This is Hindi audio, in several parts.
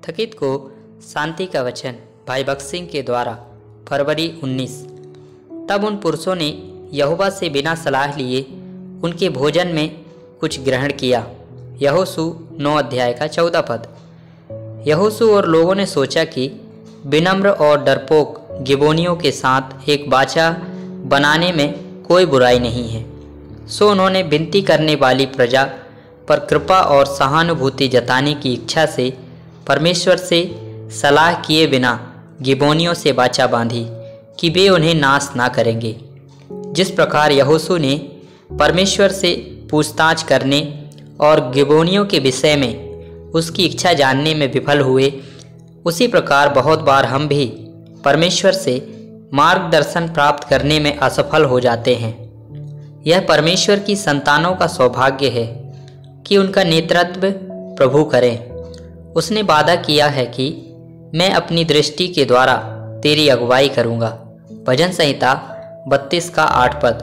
थकित को शांति का वचन भाई भगत सिंह के द्वारा फरवरी 19। तब उन पुरुषों ने यहोवा से बिना सलाह लिए उनके भोजन में कुछ ग्रहण किया। यहोशू 9 अध्याय का 14 पद। यहोशू और लोगों ने सोचा कि विनम्र और डरपोक गिबोनियों के साथ एक बाचा बनाने में कोई बुराई नहीं है। सो उन्होंने विनती करने वाली प्रजा पर कृपा और सहानुभूति जताने की इच्छा से परमेश्वर से सलाह किए बिना गिबोनियों से बाचा बांधी कि वे उन्हें नाश ना करेंगे। जिस प्रकार यहोशू ने परमेश्वर से पूछताछ करने और गिबोनियों के विषय में उसकी इच्छा जानने में विफल हुए, उसी प्रकार बहुत बार हम भी परमेश्वर से मार्गदर्शन प्राप्त करने में असफल हो जाते हैं। यह परमेश्वर की संतानों का सौभाग्य है कि उनका नेतृत्व प्रभु करें। उसने वादा किया है कि मैं अपनी दृष्टि के द्वारा तेरी अगुवाई करूँगा। भजन संहिता 32 का 8 पद।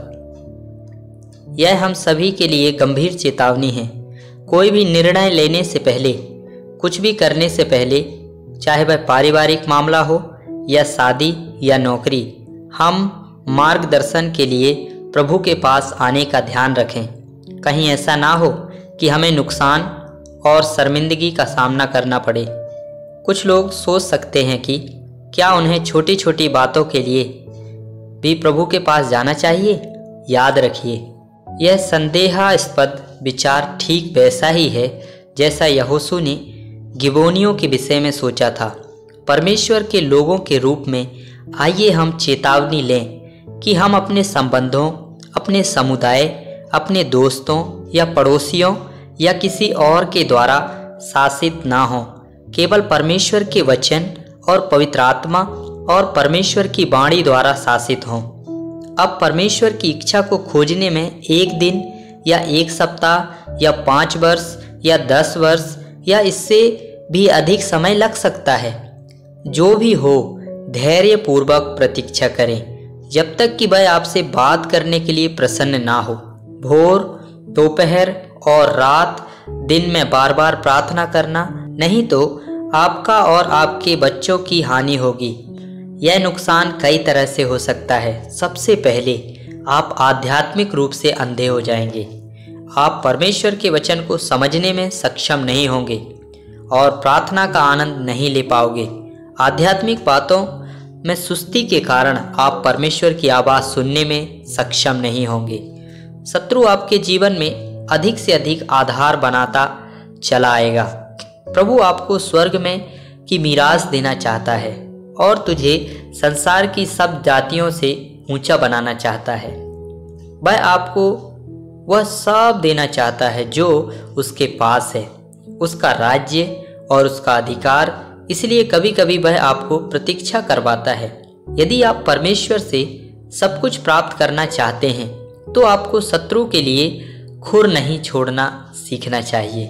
यह हम सभी के लिए गंभीर चेतावनी है। कोई भी निर्णय लेने से पहले, कुछ भी करने से पहले, चाहे वह पारिवारिक मामला हो या शादी या नौकरी, हम मार्गदर्शन के लिए प्रभु के पास आने का ध्यान रखें। कहीं ऐसा ना हो कि हमें नुकसान और शर्मिंदगी का सामना करना पड़े। कुछ लोग सोच सकते हैं कि क्या उन्हें छोटी छोटी बातों के लिए भी प्रभु के पास जाना चाहिए। याद रखिए, यह संदेहास्पद विचार ठीक वैसा ही है जैसा यहोशू ने गिबोनियों के विषय में सोचा था। परमेश्वर के लोगों के रूप में आइए हम चेतावनी लें कि हम अपने संबंधों, अपने समुदाय, अपने दोस्तों या पड़ोसियों या किसी और के द्वारा शासित ना हों। केवल परमेश्वर के वचन और पवित्र आत्मा और परमेश्वर की वाणी द्वारा शासित हों। अब परमेश्वर की इच्छा को खोजने में एक दिन या एक सप्ताह या 5 वर्ष या 10 वर्ष या इससे भी अधिक समय लग सकता है। जो भी हो, धैर्यपूर्वक प्रतीक्षा करें जब तक कि वह आपसे बात करने के लिए प्रसन्न ना हो। भोर, दोपहर और रात दिन में बार बार प्रार्थना करना, नहीं तो आपका और आपके बच्चों की हानि होगी। यह नुकसान कई तरह से हो सकता है। सबसे पहले आप आध्यात्मिक रूप से अंधे हो जाएंगे। आप परमेश्वर के वचन को समझने में सक्षम नहीं होंगे और प्रार्थना का आनंद नहीं ले पाओगे। आध्यात्मिक बातों में सुस्ती के कारण आप परमेश्वर की आवाज़ सुनने में सक्षम नहीं होंगे। शत्रु आपके जीवन में अधिक से अधिक आधार बनाता चला आएगा। प्रभु आपको स्वर्ग में की मीरास देना चाहता है और तुझे संसार की सब जातियों से ऊंचा बनाना चाहता है। वह आपको वह सब देना चाहता है जो उसके पास है, उसका राज्य और उसका अधिकार। इसलिए कभी कभी वह आपको प्रतीक्षा करवाता है। यदि आप परमेश्वर से सब कुछ प्राप्त करना चाहते हैं तो आपको शत्रु के लिए खुर नहीं छोड़ना सीखना चाहिए।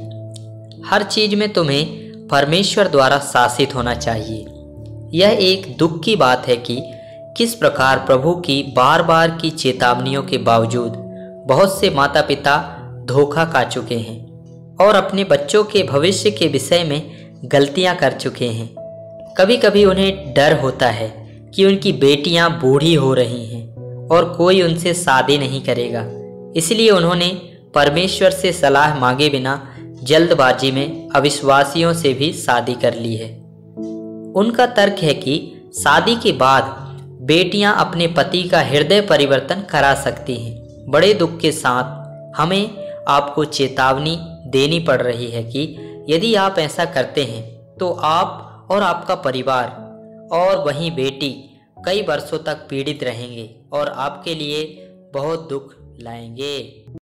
हर चीज में तुम्हें परमेश्वर द्वारा शासित होना चाहिए। यह एक दुख की बात है कि किस प्रकार प्रभु की बार बार की चेतावनियों के बावजूद बहुत से माता पिता धोखा खा चुके हैं और अपने बच्चों के भविष्य के विषय में गलतियां कर चुके हैं। कभी कभी उन्हें डर होता है कि उनकी बेटियां बूढ़ी हो रही हैं और कोई उनसे शादी नहीं करेगा। इसलिए उन्होंने परमेश्वर से सलाह मांगे बिना जल्दबाजी में अविश्वासियों से भी शादी कर ली है। उनका तर्क है कि शादी के बाद बेटियां अपने पति का हृदय परिवर्तन करा सकती हैं। बड़े दुख के साथ हमें आपको चेतावनी देनी पड़ रही है कि यदि आप ऐसा करते हैं तो आप और आपका परिवार और वहीं बेटी कई वर्षों तक पीड़ित रहेंगे और आपके लिए बहुत दुख लाएंगे।